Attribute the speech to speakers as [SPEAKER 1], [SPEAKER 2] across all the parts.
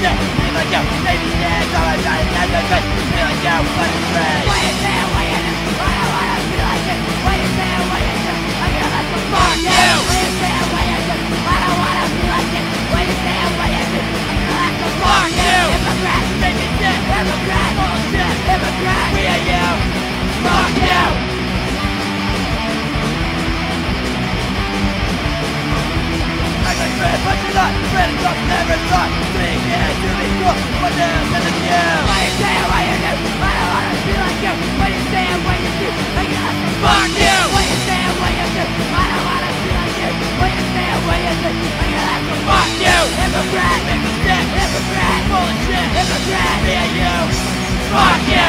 [SPEAKER 1] shit. Be like you, baby stand, all I'm trying to do is be like you, but it's red. Why you say, why you do? I don't wanna be like you. Why you say, why you do? I feel like a fuck you. Why you say, why you do? I don't wanna be like you. Why you say, why you do? I feel like a fuck you. Hypocrite, baby shit. Hypocrite, bullshit. Hypocrite, we are you. Fuck you. But you're not ready to never thought being here to be cool. What the hell is you? Why you say it, why you do? I don't wanna be like you. Why you say it, why you do? I get like fuck you. Why you say it, why you do? I don't wanna be like you. Why you say it, why you do? I get like fuck you. Hypocrite, make me sick. Hypocrite, bullshit. Hypocrite, me and you. Fuck you.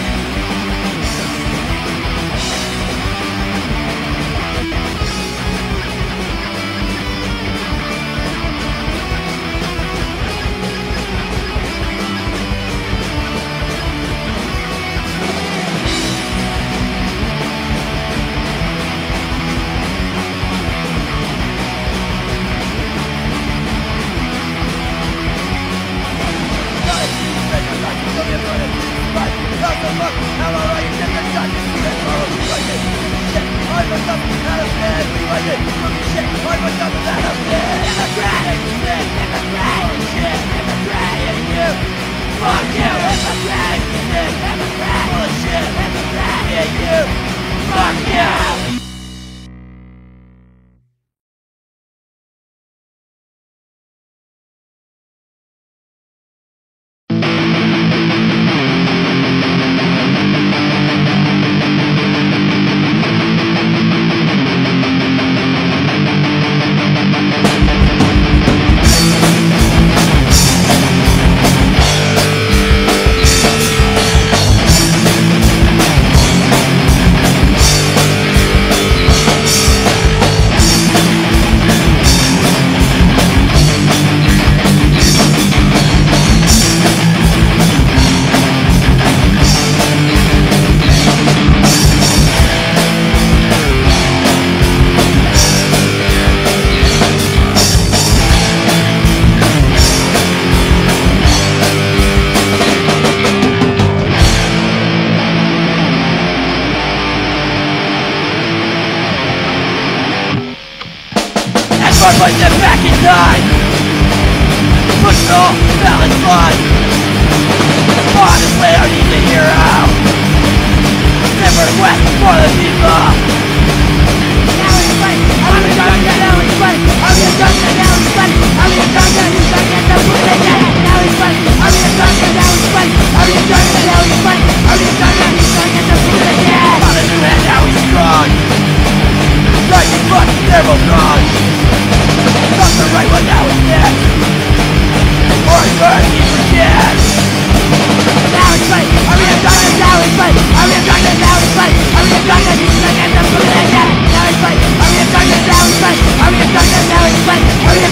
[SPEAKER 1] Put them back in time. Push all balance line. Honestly, I need the hero. Never west for the people. Now it's fight. I'm a doctor, now it's fight. I'm a doctor, now it's fight. I'm a doctor, you don't get the food again. Now it's fight. I'm a doctor, now it's fight. I'm a doctor, now it's fight. I'm a doctor, you don't get the food again. On his head, now he's strong. Right in front, they're both gone. Not the right one, now it's dead. Or it's burn, he forgets. Now it's fight. I'm a doctor, now it's fight. I'm a doctor, now it's fight. I'm a doctor, you don't get the food again. Now it's fight. I'm a doctor, now it's fight. I'm a doctor, now it's fight.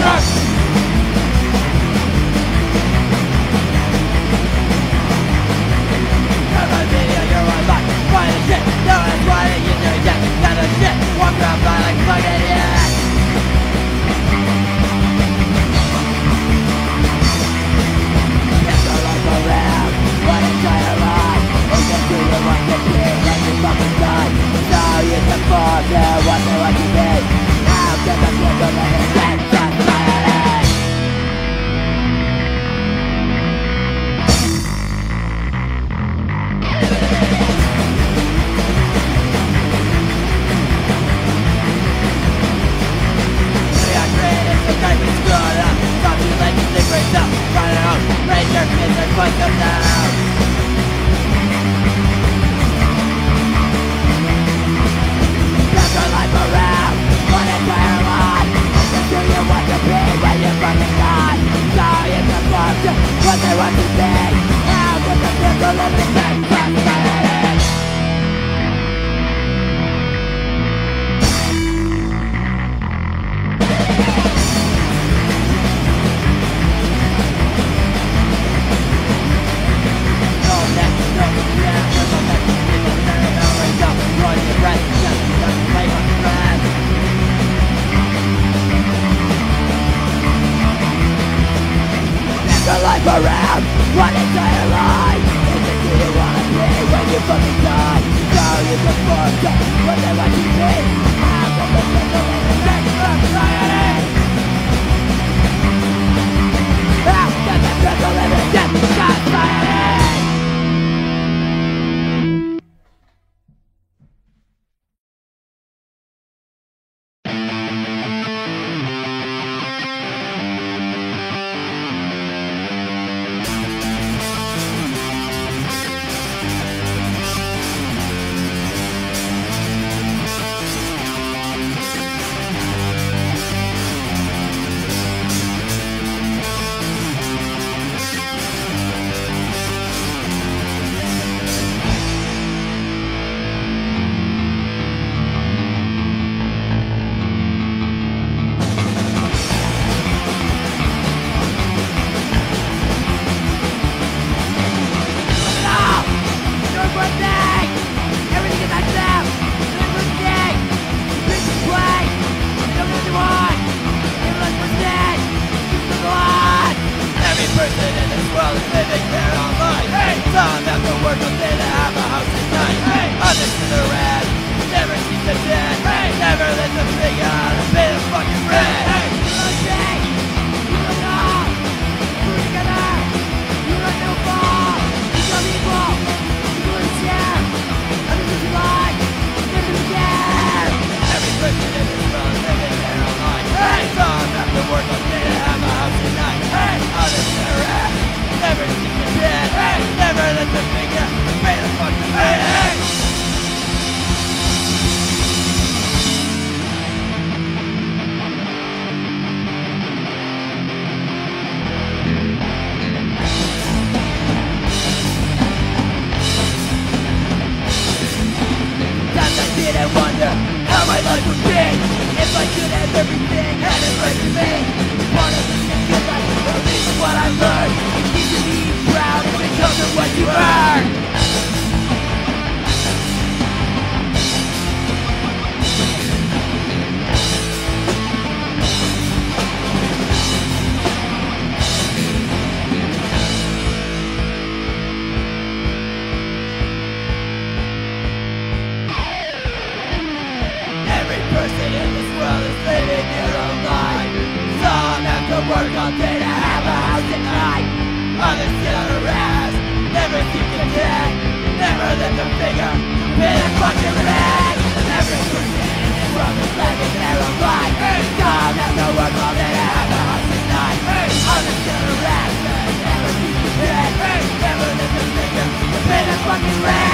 [SPEAKER 1] Drunx. Every video you're online, fighting shit. No one's wanting you to reject. Kind of shit, walk around by like fucking idiots. Get your life around, what entire life. It's just who you want to be, and you fucking die. So you can forget what they want to be. How can the people live in that society? Raise your kids and put them down. Turn your life around, one entire life. It's just who you want to be when you fucking die. So you can forget what they want to be. How can the people live in that society? Your life around, one entire life. Is it who you wanna be when you fucking die? So you can forget what they want you to be. How can the people live in that society? How can the people live in that society? Fucking red.